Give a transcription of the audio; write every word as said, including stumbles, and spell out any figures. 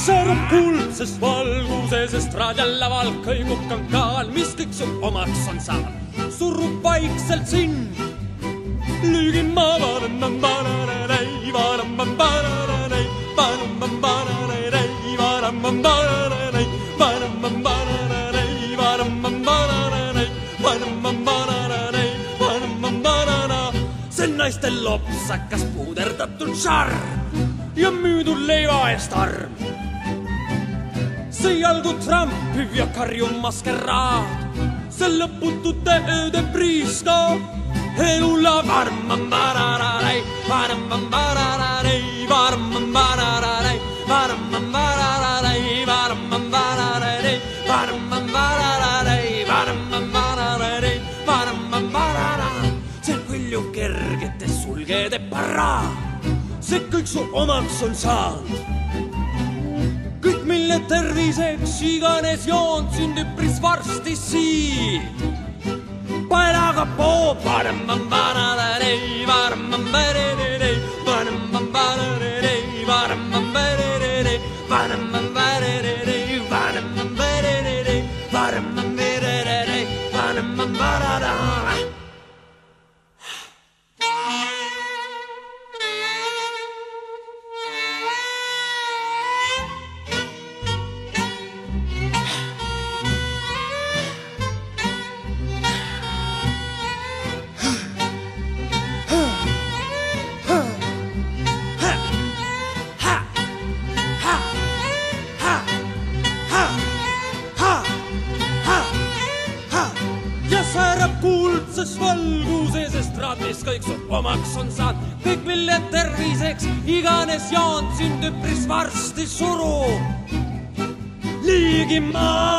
särab kuldses valguses estraadil laval kõigub kankaal, mis kõik su omaks on saanud. Surub vaikselt sind, lüügin ma varamambararei, varamambararei, varamambararei, varamambararei, varamambararei, varamambararei, varamambararei, varamambarara. See naiste lopsakas puuderdatud šarm ja müüdud leiva eest arm. See jalgu trampiv ja karjuv maskeraad, see lõputute ööde priiska elula varmambararei, varmambararei, varmambararei, varmambararei, varmambararei, varmambararei, varmambararei, varmambarara. See hõlju kergete sulgede paraad, see kõik su omaks on saanud. Kõik, mille terviseks iganes joon sind üpris varsti siit. Paelaga poob, varamambararei, varamambararei, varamambararei, varamambararei, varamambararei, varamambararei, varamambararei, varamambararei. Kuldses valguses estraad, mis kõik su omaks on saad. Kõik, mille terviseks iganes joon sind üpris varsti surub. Liigi ma